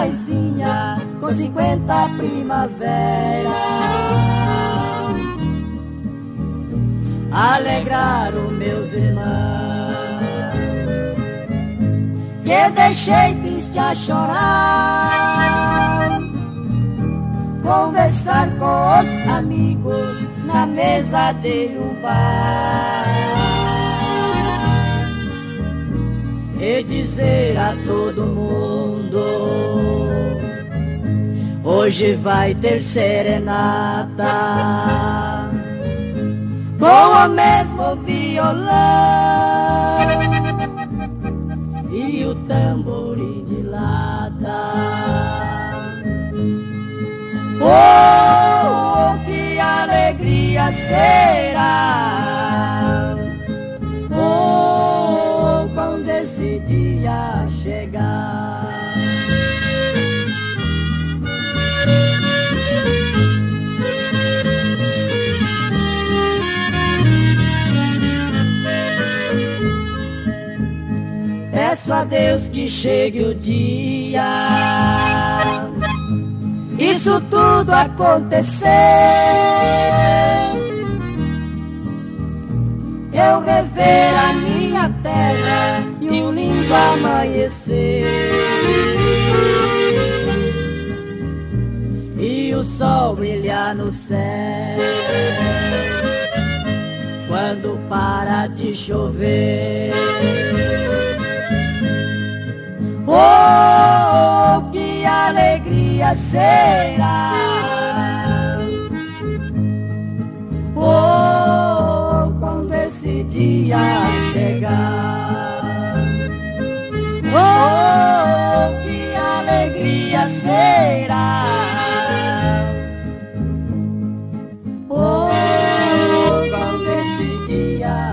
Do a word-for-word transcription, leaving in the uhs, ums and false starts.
paizinha com cinquenta primavera, alegraram meus irmãos, que deixei triste a chorar, conversar com os amigos na mesa de um bar e dizer a todo mundo: hoje vai ter serenata com o mesmo violão e o tamborim de lata. Oh, que alegria será, oh, quando esse dia chegar. Peço a Deus que chegue o dia, isso tudo acontecer, eu rever a minha terra e um lindo amanhecer, e o sol brilhar no céu quando para de chover. Oh, que alegria será, oh, quando esse dia chegar. Oh, que alegria será, oh, quando esse dia